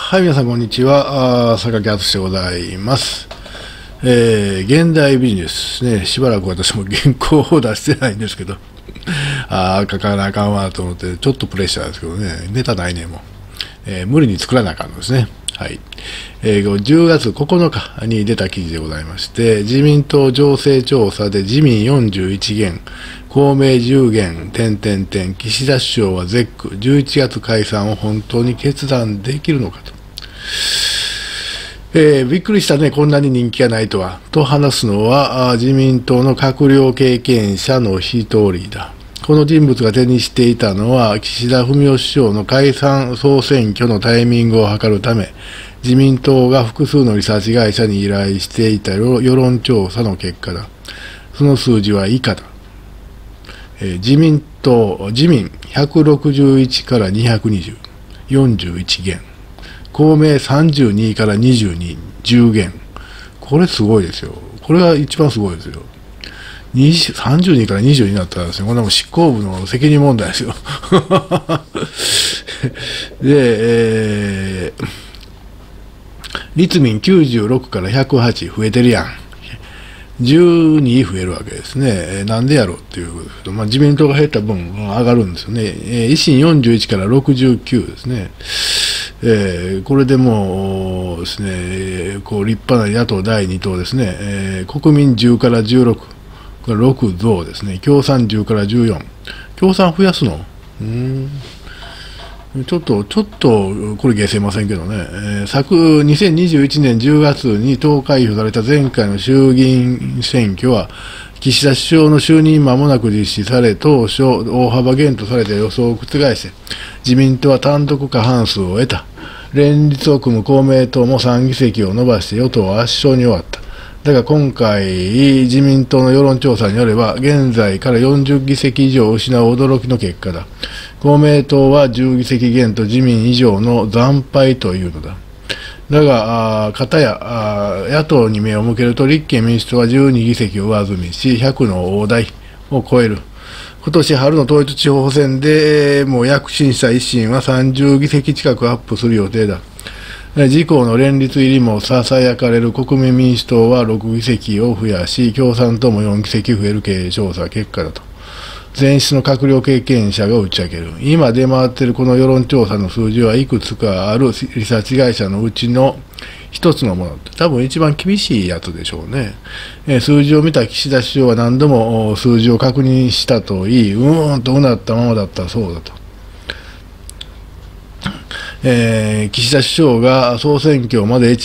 はい、皆さん、こんにちは。榊敦でございます。現代ビジネスね、しばらく私も原稿を出してないんですけど、書かなあかんわと思って、ちょっとプレッシャーですけどね、ネタないね、もう。無理に作らなあかんのですね。はい。10月9日に出た記事でございまして、自民党情勢調査で自民41減、公明10減、岸田首相は絶句、11月解散を本当に決断できるのかと。びっくりしたね、こんなに人気がないとは。と話すのは、自民党の閣僚経験者の一人だ。この人物が手にしていたのは、岸田文雄首相の解散総選挙のタイミングを図るため、自民党が複数のリサーチ会社に依頼していた世論調査の結果だ。その数字は以下だ。自民161から220、41減。公明32から22、10減。これすごいですよ。これが一番すごいですよ。32から22になったらですね、こんなもん執行部の責任問題ですよ。で、立民96から108増えてるやん。12増えるわけですね。なんでやろうっていうことですけど、自民党が減った分上がるんですよね。維新41から69ですね。これでもですね、立派な野党第2党ですね。国民10から16、これ6増ですね。共産10から14。共産増やすの？ちょっと、これ消せませんけどね、2021年10月に投開票された前回の衆議院選挙は、岸田首相の就任間もなく実施され、当初、大幅減とされた予想を覆して、自民党は単独過半数を得た。連立を組む公明党も3議席を伸ばして与党は圧勝に終わった。だが今回、自民党の世論調査によれば、現在から40議席以上を失う驚きの結果だ。公明党は10議席減と自民以上の惨敗というのだ。だが、片や野党に目を向けると、立憲民主党は12議席を上積みし、100の大台を超える。今年春の統一地方選でもう躍進した維新は30議席近くアップする予定だ。自公の連立入りもささやかれる国民民主党は6議席を増やし、共産党も4議席増える経営調査結果だと。前室の閣僚経験者が打ち明ける。今出回っているこの世論調査の数字はいくつかあるリサーチ会社のうちの一つのもの。多分一番厳しいやつでしょうね。数字を見た岸田首相は何度も数字を確認したといい、とうなったままだったそうだと。岸田首相が総裁選まで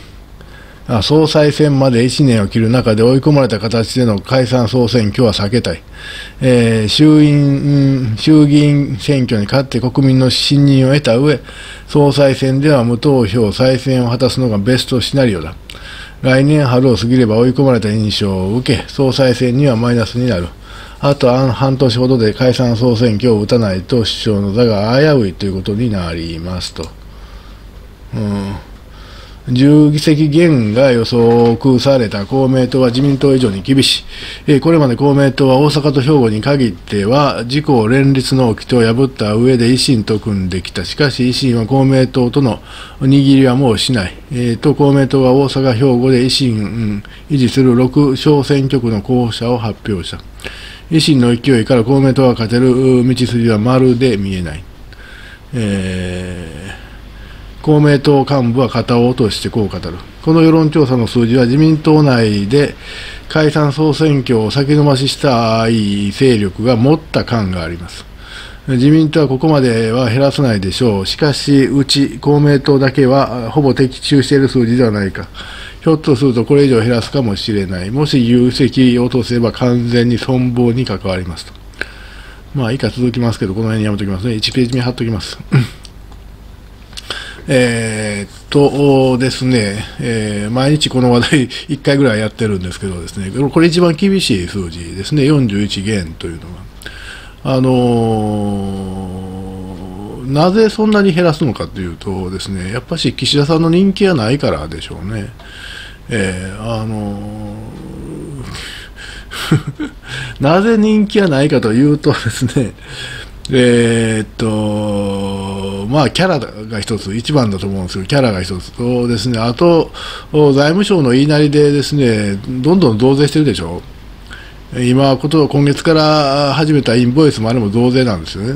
1年を切る中で追い込まれた形での解散総選挙は避けたい。衆議院選挙に勝って国民の信任を得た上、総裁選では無投票再選を果たすのがベストシナリオだ。来年春を過ぎれば追い込まれた印象を受け、総裁選にはマイナスになる。あと半年ほどで解散総選挙を打たないと首相の座が危ういということになりますと。10議席減が予測された公明党は自民党以上に厳しい。これまで公明党は大阪と兵庫に限っては自公連立の掟を破った上で維新と組んできた。しかし維新は公明党との握りはもうしない。公明党は大阪、兵庫で維新、維持する6小選挙区の候補者を発表した。維新の勢いから公明党が勝てる道筋はまるで見えない。公明党幹部は肩を落としてこう語る。この世論調査の数字は自民党内で解散総選挙を先延ばししたい勢力が持った感があります。自民党はここまでは減らさないでしょう。しかし、公明党だけはほぼ的中している数字ではないか。ひょっとするとこれ以上減らすかもしれない。もし有席を落とせば完全に存亡に関わりますと。以下続きますけど、この辺にやめときますね。1ページ目貼っときます。ですね、毎日この話題1回ぐらいやってるんですけどですね、これ一番厳しい数字ですね、41減というのは。なぜそんなに減らすのかというとですね、やっぱし岸田さんの人気がないからでしょうね。なぜ人気がないかというとですね、 まあ、キャラが一つ、一番だと思うんですけど、キャラが一つとですね、あと、財務省の言いなりでですね、どんどん増税してるでしょ。今月から始めたインボイスもあれも増税なんですよね。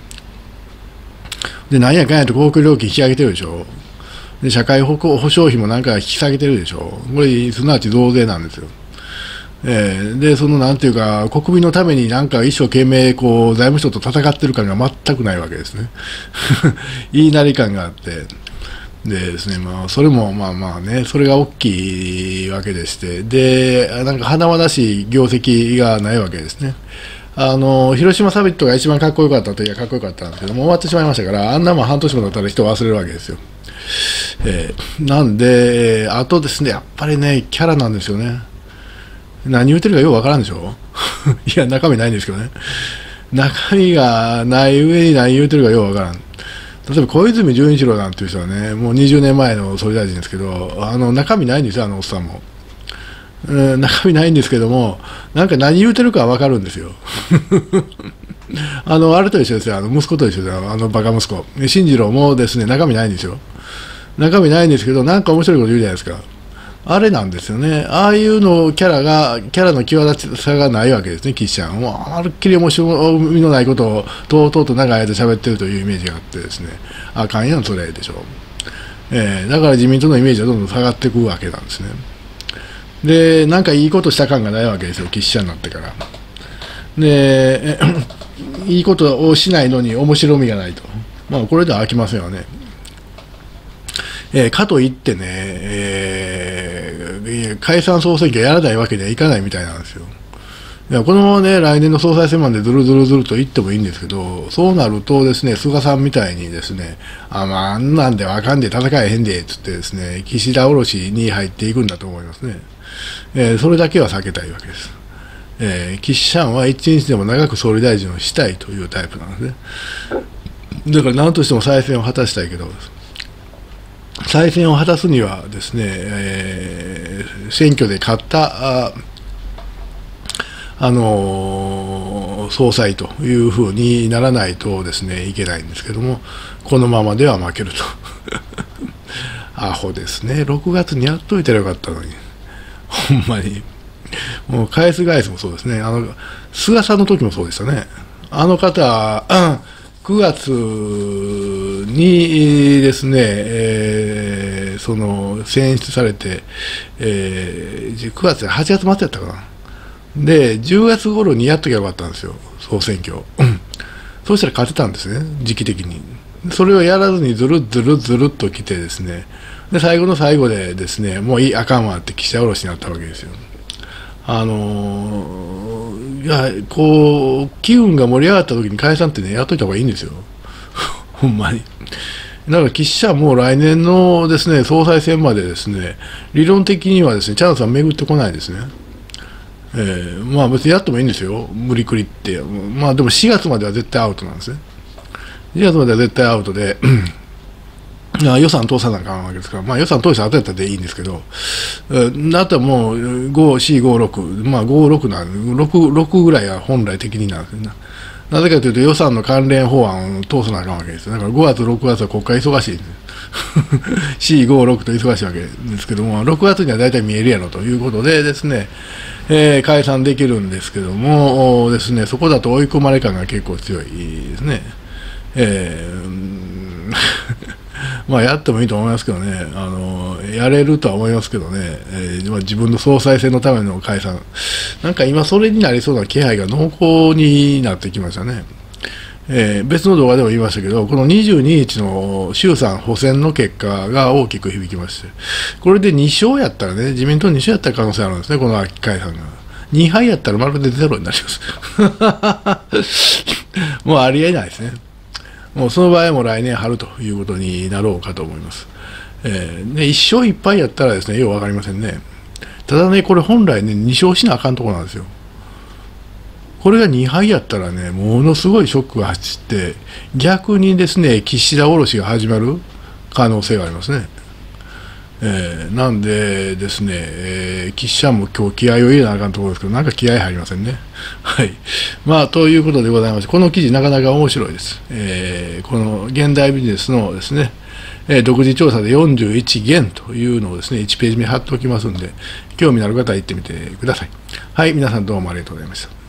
で、なんやかんやと公共料金引き上げてるでしょ。で、社会保障費もなんか引き下げてるでしょ。これ、すなわち増税なんですよ。で、なんていうか、国民のためになんか一生懸命、財務省と戦ってる感が全くないわけですね。言いなり感があって。でですね、まあ、それもまあまあね、それが大きいわけでして、で、なんか華々しい業績がないわけですね。広島サミットが一番かっこよかったといえばかっこよかったんですけども、終わってしまいましたから、あんなもん半年も経ったら人を忘れるわけですよ。なんで、あとですね、やっぱりね、キャラなんですよね。何言ってるかようわからんでしょ。いや、中身ないんですけどね。中身がない上に何言ってるかようわからん。例えば小泉純一郎なんていう人はね、もう20年前の総理大臣ですけど、中身ないんですよ、あのおっさんも。中身ないんですけども、なんか何言うてるかわかるんですよ。あれと一緒ですよ、息子と一緒ですよ、バカ息子。進次郎もですね、中身ないんですよ。中身ないんですけど、なんか面白いこと言うじゃないですか。あれなんですよね。ああいうのキャラの際立ちさがないわけですね、岸ちゃん。もう、まるっきり面白みのないことを、とうとうと長い間喋ってるというイメージがあってですね、あかんやん、それでしょ。だから自民党のイメージはどんどん下がっていくわけなんですね。で、なんかいいことした感がないわけですよ、岸ちゃんになってから。で、いいことをしないのに面白みがないと。まあ、これでは飽きませんよね。かといってね、解散総選挙やらないわけにはいかないみたいなんですよ。いやこのままね、来年の総裁選までずるずるずると言ってもいいんですけど、そうなるとですね、菅さんみたいにですね、まあ、あんなんでわかんで戦えへんで、つってですね、岸田降ろしに入っていくんだと思いますね。それだけは避けたいわけです。岸さんは一日でも長く総理大臣をしたいというタイプなんですね。だから何としても再選を果たしたいけど、再選を果たすにはですね、選挙で勝った総裁というふうにならないとですね、いけないんですけども、このままでは負けると。アホですね。6月にやっといたらよかったのに。ほんまに。もう返す返すもそうですね。菅さんの時もそうでしたね。あの方、9月にですね、選出されて、9月で8月末やったかな。で、10月頃にやっときゃよかったんですよ、総選挙。そうしたら勝てたんですね、時期的に。それをやらずにずるずるずるっと来てですね、で、最後の最後でですね、もういい、あかんわって岸田降ろしになったわけですよ。いや、機運が盛り上がった時に解散ってね、やっといた方がいいんですよ。ほんまに。だから岸田はもう来年のですね、総裁選までですね、理論的にはですね、チャンスは巡ってこないですね。まあ別にやってもいいんですよ、無理くりって。まあでも4月までは絶対アウトなんですね。4月までは絶対アウトで、予算通さなあかんわけですから、まあ予算通した後やったらでいいんですけど、あとはもう5、4、5、6、まあ5、6なんで、6ぐらいは本来的になんですよね。なぜかというと予算の関連法案を通さなあかんわけです。だから5月、6月は国会忙しいんです。4、5、6と忙しいわけですけども、6月には大体見えるやろということでですね、解散できるんですけどもですね、そこだと追い込まれ感が結構強いですね。まあやってもいいと思いますけどね、やれるとは思いますけどね、自分の総裁選のための解散、なんか今、それになりそうな気配が濃厚になってきましたね。別の動画でも言いましたけど、この22日の衆参補選の結果が大きく響きまして、これで2勝やったらね、自民党2勝やったら可能性あるんですね、この秋解散が。2敗やったらまるでゼロになります。もうありえないですね。もうその場合も来年春ということになろうかと思います。1勝1敗やったらですね、よう分かりませんね。ただね、これ本来ね、2勝しなあかんところなんですよ。これが2敗やったらね、ものすごいショックが走って、逆にですね、岸田降ろしが始まる可能性がありますね。 なんでですね、岸さんも今日気合を入れなあかんところですけど、なんか気合入りませんね。はい。まあ、ということでございまして、この記事なかなか面白いです。この現代ビジネスのですね、独自調査で41件というのをですね、1ページ目貼っておきますんで、興味のある方は行ってみてください。はい、皆さんどうもありがとうございました。